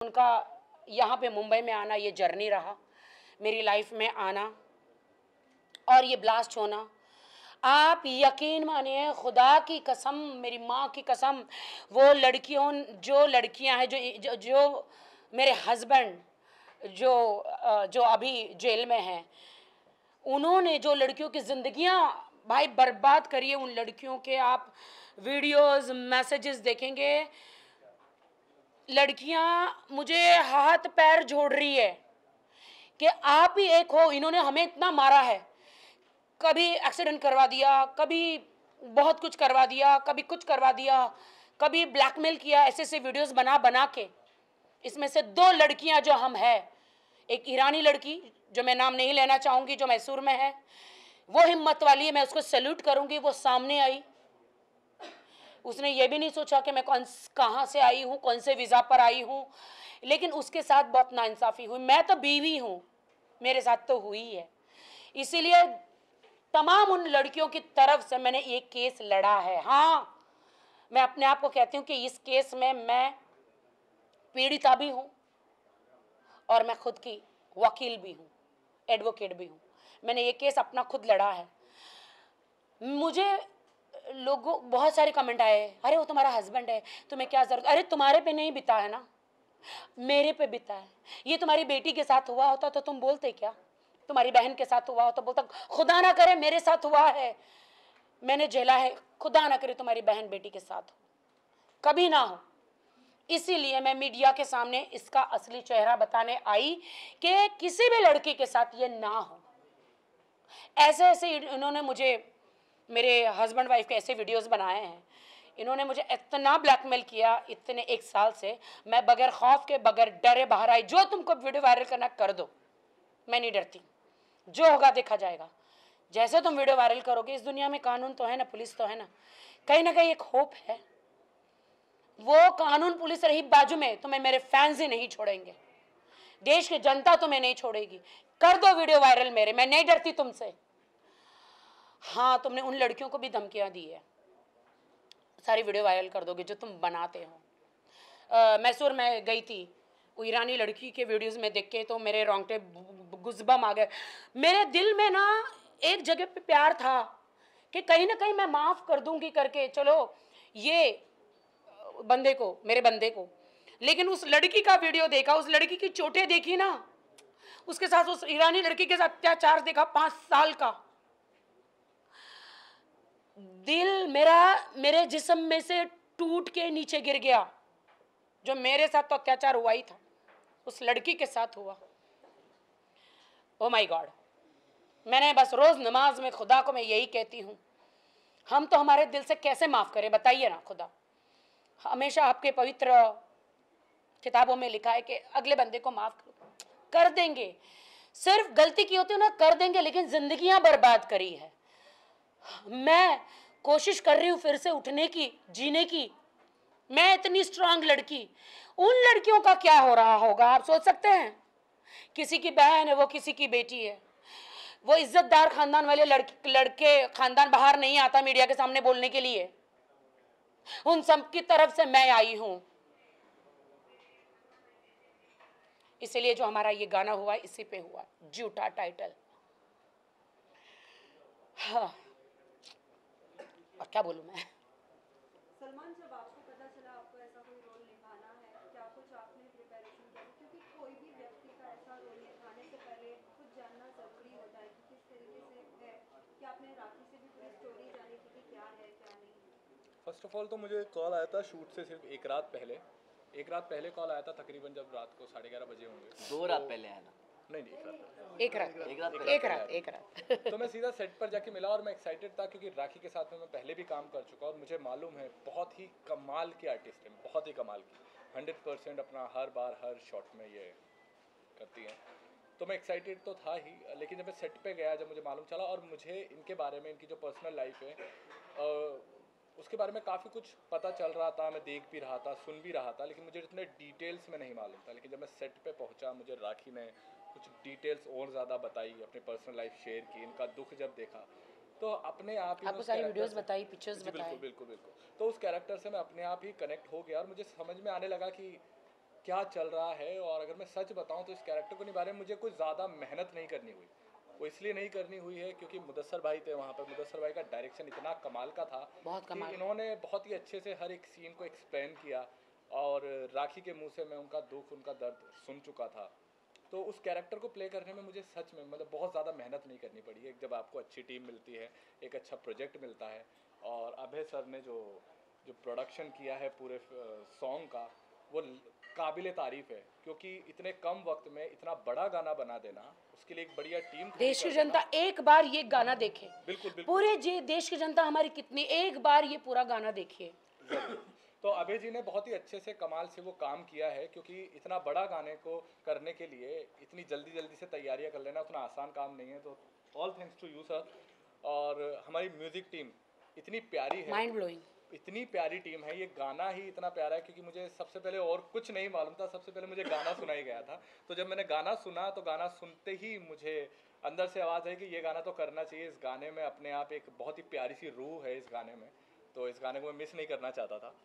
उनका यहाँ पे मुंबई में आना ये जर्नी रहा, मेरी लाइफ में आना और ये ब्लास्ट होना। आप यकीन मानिए, खुदा की कसम, मेरी माँ की कसम, वो लड़कियों, जो लड़कियां हैं, जो मेरे हस्बैंड जो अभी जेल में हैं, उन्होंने जो लड़कियों की ज़िंदगियां भाई बर्बाद करी है, उन लड़कियों के आप वीडियोस मैसेजेस देखेंगे, लड़कियां मुझे हाथ पैर जोड़ रही है कि आप ही एक हो, इन्होंने हमें इतना मारा है, कभी एक्सीडेंट करवा दिया, कभी बहुत कुछ करवा दिया, कभी कुछ करवा दिया, कभी ब्लैकमेल किया, ऐसे ऐसे वीडियोस बना बना के। इसमें से 2 लड़कियां जो हम हैं, एक ईरानी लड़की जो मैं नाम नहीं लेना चाहूँगी, जो मैसूर में है, वो हिम्मत वाली है, मैं उसको सैल्यूट करूँगी। वो सामने आई, उसने ये भी नहीं सोचा कि मैं कहाँ से आई हूँ, कौन से वीज़ा पर आई हूँ, लेकिन उसके साथ बहुत नाइंसाफ़ी हुई। मैं तो बीवी हूँ, मेरे साथ तो हुई है। इसीलिए तमाम उन लड़कियों की तरफ से मैंने एक केस लड़ा है। हाँ, मैं अपने आप को कहती हूँ कि इस केस में मैं पीड़िता भी हूँ और मैं खुद की वकील भी हूँ, एडवोकेट भी हूँ। मैंने ये केस अपना खुद लड़ा है। मुझे लोगों बहुत सारे कमेंट आए, अरे वो तुम्हारा हस्बैंड है, तुम्हें क्या जरूरत। अरे तुम्हारे पे नहीं बिता है ना, मेरे पे बिता है। ये तुम्हारी बेटी के साथ हुआ होता तो तुम बोलते क्या, तुम्हारी बहन के साथ हुआ हो तो बोलता खुदा ना करे मेरे साथ हुआ है, मैंने झेला है, खुदा ना करे तुम्हारी बहन बेटी के साथ हो, कभी ना हो। इसीलिए मैं मीडिया के सामने इसका असली चेहरा बताने आई कि किसी भी लड़की के साथ ये ना हो। ऐसे ऐसे इन्होंने मुझे, मेरे हस्बैंड वाइफ के ऐसे वीडियोस बनाए हैं, इन्होंने मुझे इतना ब्लैकमेल किया इतने 1 साल से। मैं बगैर खौफ के, बगैर डरे बाहर आई। जो तुमको वीडियो वायरल करना कर दो, मैं नहीं डरती, जो होगा देखा जाएगा। जैसे तुम वीडियो वायरल करोगे, इस दुनिया में कानून तो है ना, पुलिस तो है ना कहीं एक होप है। वो कानून पुलिस रही बाजू में, तुम्हें मेरे फैंस ही नहीं छोड़ेंगे, देश की जनता तुम्हें नहीं छोड़ेगी। कर दो वीडियो वायरल मेरे, मैं नहीं डरती तुमसे। हाँ, तुमने उन लड़कियों को भी धमकियां दी है, सारी वीडियो वायरल कर दोगे जो तुम बनाते हो। मैसूर में गई थी, वो ईरानी लड़की के वीडियोस में देख के तो मेरे रोंगटे गुज़बम आ गए। मेरे दिल में ना एक जगह पे प्यार था कि कहीं ना कहीं मैं माफ़ कर दूंगी करके, चलो ये बंदे को, मेरे बंदे को। लेकिन उस लड़की का वीडियो देखा, उस लड़की की चोटें देखी ना, उसके साथ उस ईरानी लड़की के साथ अत्याचार देखा 5 साल का, दिल मेरा मेरे जिस्म में से टूट के नीचे गिर गया। जो मेरे साथ तो अत्याचार हुआ ही था, उस लड़की के साथ हुआ। ओ माय गॉड, मैंने बस रोज नमाज में खुदा को मैं यही कहती हूँ, हम तो हमारे दिल से कैसे माफ करें बताइए ना खुदा। हमेशा आपके पवित्र किताबों में लिखा है कि अगले बंदे को माफ करो, कर देंगे। सिर्फ गलती की होती है ना, कर देंगे, लेकिन जिंदगियां बर्बाद करी है। मैं कोशिश कर रही हूँ फिर से उठने की, जीने की। मैं इतनी स्ट्रांग लड़की, उन लड़कियों का क्या हो रहा होगा आप सोच सकते हैं। किसी की बहन है, वो किसी की बेटी है, वो इज्जतदार खानदान वाले लड़के खानदान बाहर नहीं आता मीडिया के सामने बोलने के लिए। उन सब की तरफ से मैं आई हूं। इसलिए जो हमारा ये गाना हुआ इसी पे हुआ, झूठा टाइटल। हाँ, और क्या बोलूं मैं। सलमान, जब आपको पता चला आपको ऐसा कोई रोल निभाना है, क्या कुछ आपने प्रिपरेशन किया? क्योंकि कोई भी व्यक्ति का ऐसा रोल निभाने से पहले खुद जानना ज़रूरी होता है कि किस तरीके से है, कि आपने राखी से भी पूरी स्टोरी जानी थी कि क्या है क्या नहीं। फर्स्ट ऑफ ऑल तो मुझे कॉल आया था शूट से सिर्फ एक रात पहले कॉल आया था, तकरीबन जब रात को 11:30 बजे होंगे। 2 रात पहले आया ना? नहीं, एक रात तो मैं सीधा सेट पर जाके मिला और मैं एक्साइटेड था क्योंकि राखी के साथ में मैं पहले भी काम कर चुका और मुझे मालूम है बहुत ही कमाल की आर्टिस्ट है, बहुत ही कमाल की, 100% अपना हर बार हर शॉट में ये करती हैं। तो मैं एक्साइटेड तो था ही, लेकिन जब मैं सेट पे गया, जब मुझे मालूम चला और मुझे इनके बारे में, इनकी जो पर्सनल लाइफ है उसके बारे में काफ़ी कुछ पता चल रहा था, मैं देख भी रहा था, सुन भी रहा था, लेकिन मुझे इतने डिटेल्स में नहीं मालूम था। लेकिन जब मैं सेट पे पहुंचा, मुझे राखी ने कुछ डिटेल्स और ज़्यादा बताई, अपनी पर्सनल लाइफ शेयर की, इनका दुख जब देखा तो अपने आप ही आपको सारी वीडियोस बताई, पिक्चर्स बताए। बिल्कुल। तो उस कैरेक्टर से मैं अपने आप ही कनेक्ट हो गया और मुझे समझ में आने लगा कि क्या चल रहा है। और अगर मैं सच बताऊं तो इस कैरेक्टर को निभाने में मुझे कुछ ज़्यादा मेहनत नहीं करनी हुई। वो इसलिए नहीं करनी हुई है क्योंकि मुदस्सर भाई थे वहाँ पर। मुदस्सर भाई का डायरेक्शन इतना कमाल का था बहुत कि कमाल। इन्होंने बहुत ही अच्छे से हर एक सीन को एक्सप्लेन किया। और राखी के मुंह से मैं उनका दुख, उनका दर्द सुन चुका था। तो उस कैरेक्टर को प्ले करने में मुझे सच में मतलब बहुत ज़्यादा मेहनत नहीं करनी पड़ी। एक जब आपको अच्छी टीम मिलती है, एक अच्छा प्रोजेक्ट मिलता है, और अभय सर ने जो जो प्रोडक्शन किया है पूरे सॉन्ग का, वो काबिल तारीफ़ है। क्योंकि इतने कम वक्त में इतना बड़ा गाना बना देना, उसके लिए एक बढ़िया टीम खड़ी देश की कर जनता देना। एक बार ये गाना देखे, बिल्कुल बिल्कुल पूरे देश की जनता हमारी कितनी, एक बार ये पूरा गाना देखिए। ज़रूर। तो अभय जी ने बहुत ही अच्छे से कमाल से वो काम किया है। क्योंकि इतना बड़ा गाने को करने के लिए इतनी जल्दी जल्दी से तैयारियां कर लेना उतना आसान काम नहीं है। तो all thanks to you sir. और हमारी म्यूज़िक टीम इतनी प्यारी है, माइंड ब्लोइंग। इतनी प्यारी टीम है। ये गाना ही इतना प्यारा है क्योंकि मुझे सबसे पहले और कुछ नहीं मालूम था, सबसे पहले मुझे गाना सुनाई गया था। तो जब मैंने गाना सुना तो गाना सुनते ही मुझे अंदर से आवाज़ आई कि ये गाना तो करना चाहिए। इस गाने में अपने आप एक बहुत ही प्यारी सी रूह है इस गाने में। तो इस गाने को मैं मिस नहीं करना चाहता था।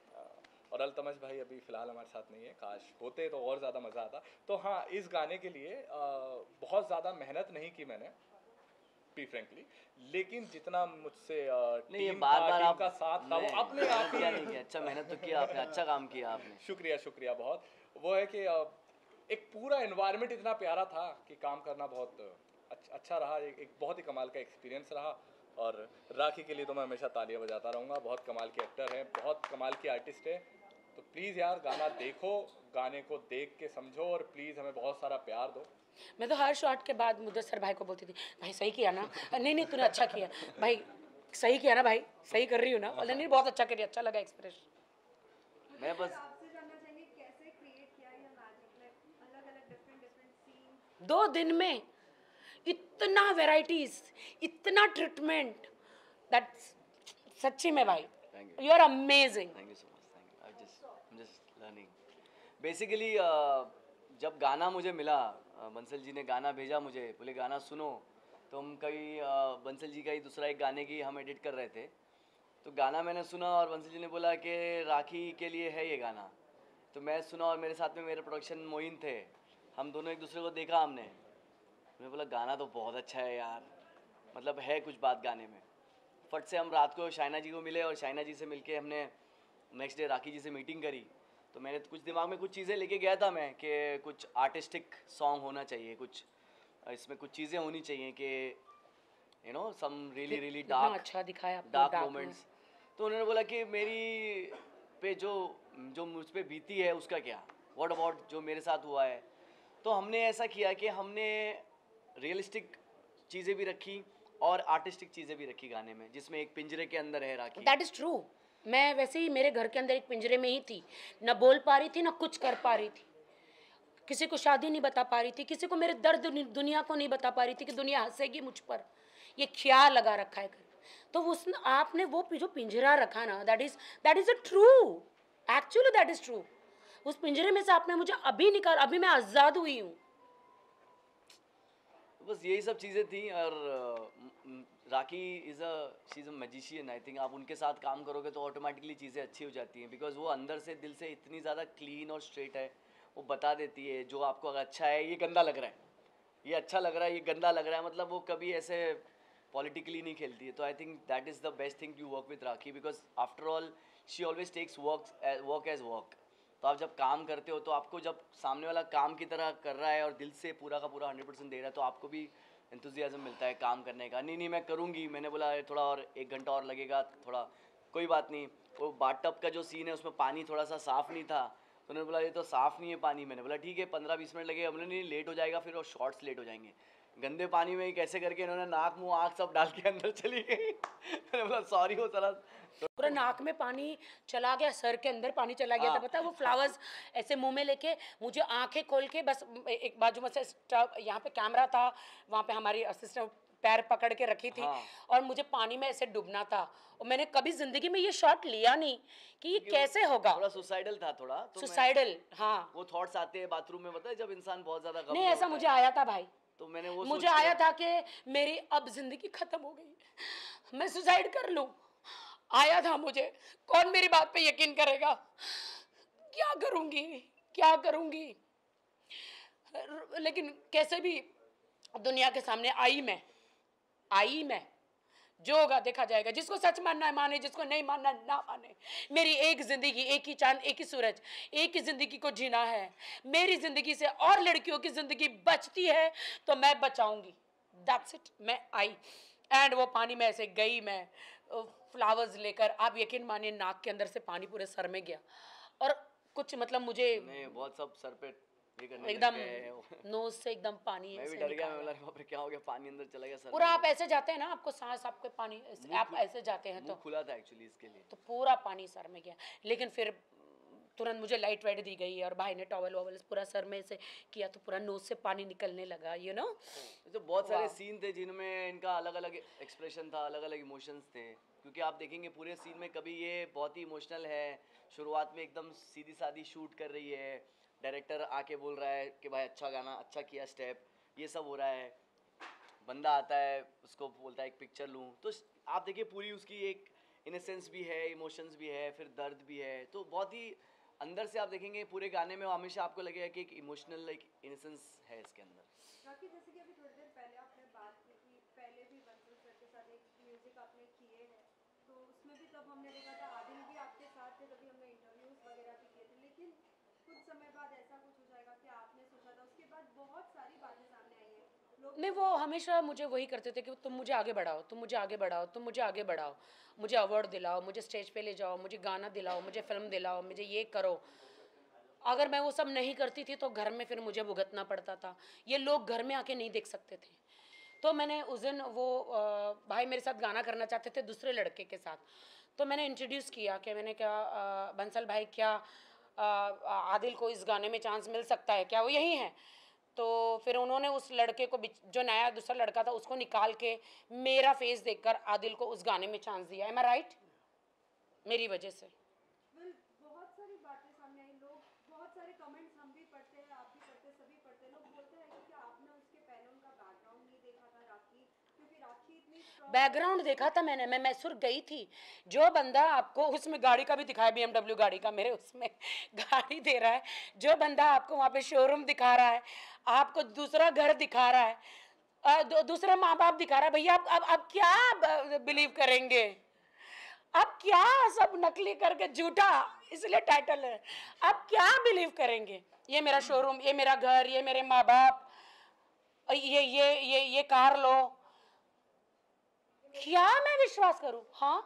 और अल्तमश भाई अभी फ़िलहाल हमारे साथ नहीं है, काश होते तो और ज़्यादा मज़ा आता। तो हाँ, इस गाने के लिए बहुत ज़्यादा मेहनत नहीं की मैंने, बी फ्रेंकली। लेकिन जितना मुझसे नहीं, ये टीम बार था, बार टीम आप का साथ था, वो नहीं, अपने आप मेहनत क्या नहीं ही किया, अच्छा मेहनत तो किया आपने, अच्छा काम किया आपने। शुक्रिया शुक्रिया बहुत। वो है कि एक पूरा एनवायरनमेंट इतना प्यारा था कि काम करना बहुत अच्छा रहा। एक बहुत ही कमाल का एक्सपीरियंस रहा। और राखी के लिए तो मैं हमेशा तालियां बजाता रहूँगा। बहुत कमाल के एक्टर हैं, बहुत कमाल की आर्टिस्ट है। तो प्लीज़ यार गाना देखो, गाने को देख के समझो, और प्लीज़ हमें बहुत सारा प्यार दो। मैं तो हर शॉट के बाद मुदस्सर भाई को बोलती थी, भाई सही किया ना, नहीं नहीं तूने अच्छा किया भाई, सही किया ना भाई, सही कर रही हूँ ना, नहीं नहीं बहुत अच्छा करी, अच्छा लगा एक्सप्रेशन। मैं बस आपसे जानना चाहेंगे कैसे क्रिएट किया ये मैजिक, लाइक अलग अलग डिफरेंट डिफरेंट सीन। 2 दिन में इतना वेराइटीज, इतना ट्रीटमेंट, दैट सच्ची में भाई thank you are amazing. Thank you so much, thank you. I just learning basically. जब गाना मुझे मिला, बंसल जी ने गाना भेजा मुझे, बोले गाना सुनो। तो हम कहीं बंसल जी का ही दूसरा एक गाने की हम एडिट कर रहे थे। तो गाना मैंने सुना और बंसल जी ने बोला कि राखी के लिए है ये गाना। तो मैं सुना और मेरे साथ में मेरे प्रोडक्शन मोइन थे, हम दोनों एक दूसरे को देखा हमने। मैंने बोला गाना तो बहुत अच्छा है यार, मतलब है कुछ बात गाने में। फट से हम रात को शाइना जी को मिले और शाइना जी से मिलके हमने नेक्स्ट डे राखी जी से मीटिंग करी। तो मैंने कुछ दिमाग में कुछ चीज़ें लेके गया था मैं कि कुछ आर्टिस्टिक सॉन्ग होना चाहिए, कुछ इसमें कुछ चीज़ें होनी चाहिए कि you know some really really कितना डार्क अच्छा दिखाया आपने डार्क डार्क में। मोमेंट्स। तो उन्होंने बोला कि मेरी पे जो जो मुझ पे बीती है उसका क्या, व्हाट अबाउट जो मेरे साथ हुआ है। तो हमने ऐसा किया कि हमने रियलिस्टिक चीज़ें भी रखी और आर्टिस्टिक चीज़ें भी रखी गाने में, जिसमें एक पिंजरे के अंदर है राखी। That is true. मैं वैसे ही मेरे घर के अंदर एक पिंजरे में ही थी, ना बोल पा रही थी ना कुछ कर पा रही थी, किसी को शादी नहीं बता पा रही थी, किसी को मेरे दर्द दुनिया को नहीं बता पा रही थी कि दुनिया हंसेगी मुझ पर, ये ख्याल लगा रखा है। तो उस आपने वो जो पिंजरा रखा ना, that is a true, actually that is true. उस पिंजरे में से आपने मुझे अभी निकाल, अभी मैं आज़ाद हुई हूँ। बस यही सब चीज़ें थी। और Rakhi she is a magician. I think आप उनके साथ काम करोगे तो ऑटोमेटिकली चीज़ें अच्छी हो जाती हैं, बिकॉज वो अंदर से दिल से इतनी ज़्यादा क्लीन और स्ट्रेट है। वो बता देती है जो आपको अगर अच्छा है, ये गंदा लग रहा है, ये अच्छा लग रहा है, ये गंदा लग रहा है, मतलब वो कभी ऐसे पॉलिटिकली नहीं खेलती है। तो I think that is the best thing to work with Rakhi, because after all she always takes work as work. तो आप जब काम करते हो तो आपको जब सामने वाला काम की तरह कर रहा है और दिल से पूरा का पूरा 100% दे रहा है, तो आपको भी एंथुजियाज्म मिलता है काम करने का। नहीं नहीं मैं करूँगी, मैंने बोला थोड़ा और 1 घंटा और लगेगा, थोड़ा कोई बात नहीं। वो बाथटब का जो सीन है उसमें पानी थोड़ा सा साफ़ नहीं था, तो उन्होंने बोला ये तो साफ़ नहीं है पानी। मैंने बोला ठीक है 15-20 मिनट लगेगा। बोले नहीं लेट हो जाएगा फिर, और शॉर्ट्स लेट हो जाएंगे। गंदे पानी में ही कैसे करके इन्होंने नाक मुँह आँख सब डाल के अंदर चली गई। मैंने बोला सॉरी वो सारा पूरा नाक में पानी चला गया, सर के अंदर पानी चला गया था, हाँ। पता है वो फ्लावर्स ऐसे मुंह में लेके मुझे आंखें खोल के बस एक बाजू में से यहाँ पे कैमरा था, वहाँ पे हमारी असिस्टेंट पैर पकड़ के रखी थी, हाँ। और मुझे पानी में ऐसे डूबना था। और मैंने कभी जिंदगी में ये शॉट लिया नहीं कि ये कैसे होगा। थोड़ा सुसाइडल था थोड़ा, तो सुसाइडल, हाँ। वो थॉट्स आते हैं बाथरूम में, पता है जब इंसान बहुत ज़्यादा गम नहीं में ऐसा होता मुझे है। आया था भाई, तो मैंने वो मुझे सोच आया लिया। था कि मेरी अब जिंदगी खत्म हो गई, मैं सुसाइड कर लूं। आया था मुझे, कौन मेरी बात पे यकीन करेगा, क्या करूंगी, क्या करूंगी, लेकिन कैसे भी दुनिया के सामने आई मैं, जो होगा देखा जाएगा। जिसको सच मानना है माने, जिसको नहीं मानना ना माने। मेरी एक जिंदगी, एक ही चांद, एक ही सूरज, एक ही जिंदगी को जीना है। मेरी जिंदगी से और लड़कियों की जिंदगी बचती है तो मैं बचाऊंगी। That's it. मैं आई एंड वो पानी में ऐसे गई, मैं फ्लावर्स लेकर, आप यकीन मानिए नाक के अंदर से पानी पूरे सर में गया और कुछ मतलब मुझे नहीं बहुत सब सर पे ये करने एकदम लग गए हैं। नोज से एकदम पानी मैं भी ऐसे डर गया, मैं निकाला। बोला बाप रे क्या हो गया, पानी अंदर चला गया सर पूरा में। आप ऐसे जाते हैं ना, आपको सांस, आपके पानी आप ऐसे जाते हैं मुंह तो खुला था एक्चुअली इसके लिए। पूरा पानी सर में गया। लेकिन फिर तुरंत मुझे लाइट वाइट दी गई और भाई ने टॉवल वॉवल पूरा सर में से किया तो पूरा नोज से पानी निकलने लगा, यू नो। तो बहुत सारे सीन थे जिनमें इनका अलग अलग एक्सप्रेशन था, अलग अलग इमोशंस थे, क्योंकि आप देखेंगे पूरे सीन में कभी ये बहुत ही इमोशनल है, शुरुआत में एकदम सीधी सादी शूट कर रही है, डायरेक्टर आके बोल रहा है कि भाई अच्छा गाना, अच्छा किया स्टेप, ये सब हो रहा है, बंदा आता है उसको बोलता है एक पिक्चर लूँ, तो आप देखिए पूरी उसकी एक इनोसेंस भी है, इमोशंस भी है, फिर दर्द भी है, तो बहुत ही अंदर से आप देखेंगे पूरे गाने में हमेशा आपको लगेगा कि एक इमोशनल एक इनोसेंस है इसके अंदर। बाकी जैसे कि अभी थोड़ी देर पहले आपने बात की कि पहले भी बंसल सर के साथ एक म्यूजिक आपने किए हैं, तो उसमें भी तब हमने देखा था आदिल भी आपके साथ थे, तभी हमने इंटरव्यूज वगैरह भी किए थे। लेकिन कुछ समय बाद ऐसा कुछ हो जाएगा कि आपने सोचा था, उसके बाद बहुत सारी बातें सामने आई हैं, लोग नहीं, वो हमेशा मुझे वही करते थे कि तुम मुझे आगे बढ़ाओ, तुम मुझे आगे बढ़ाओ, तुम मुझे आगे बढ़ाओ, मुझे अवार्ड दिलाओ, मुझे स्टेज पे ले जाओ, मुझे गाना दिलाओ, मुझे फिल्म दिलाओ, मुझे ये करो। अगर मैं वो सब नहीं करती थी तो घर में फिर मुझे भुगतना पड़ता था। ये लोग घर में आके नहीं देख सकते थे। तो मैंने उस दिन वो भाई मेरे साथ गाना करना चाहते थे दूसरे लड़के के साथ, तो मैंने इंट्रोड्यूस किया कि मैंने कहा बंसल भाई क्या आदिल को इस गाने में चांस मिल सकता है क्या, वो यही है। तो फिर उन्होंने उस लड़के को, जो नया दूसरा लड़का था, उसको निकाल के मेरा फेस देखकर आदिल को उस गाने में चांस दिया। Am I right? मेरी वजह से। वेल बहुत सारी बातें सामने आई, लोग बहुत सारे कमेंट्स हम भी पढ़ते हैं, आप भी पढ़ते हैं, सभी पढ़ते हैं। लोग बोलते हैं कि क्या आपने उसके पहले उनका बैकग्राउंड नहीं देखा था राखी, क्योंकि राखी इतनी स्ट्रॉन्ग। बैकग्राउंड देखा था मैंने, मैं मैसूर गई थी। जो बंदा आपको उसमें गाड़ी का भी दिखाया, BMW गाड़ी का मेरे उसमें गाड़ी दे रहा है, जो बंदा आपको वहाँ पे शोरूम दिखा रहा है, आपको दूसरा घर दिखा रहा है, दूसरा माँ बाप दिखा रहा है, भैया आप क्या बिलीव करेंगे? आप क्या सब नकली करके, झूठा इसलिए टाइटल है, आप क्या बिलीव करेंगे? ये मेरा शोरूम, ये मेरा घर, ये मेरे माँ बाप, ये कार लो, क्या मैं विश्वास करूं? हाँ,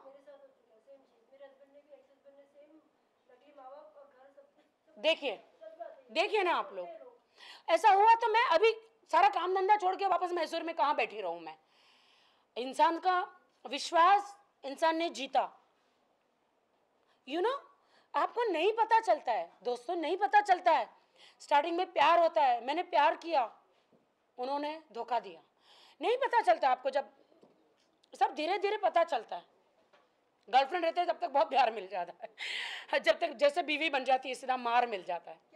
देखिए ना आप लोग, ऐसा हुआ तो मैं अभी सारा काम धंधा छोड़ के वापस मैसूर में कहाँ बैठी रहूं मैं? इंसान का विश्वास इंसान ने जीता, यू नो। आपको नहीं पता चलता है दोस्तों, नहीं पता चलता है। स्टार्टिंग में प्यार होता है, मैंने प्यार किया, उन्होंने धोखा दिया। नहीं पता चलता आपको, जब सब धीरे धीरे पता चलता है। गर्लफ्रेंड रहते हैं जब तक बहुत प्यार मिल जाता है, जब तक जैसे बीवी बन जाती है सीधा मार मिल जाता है।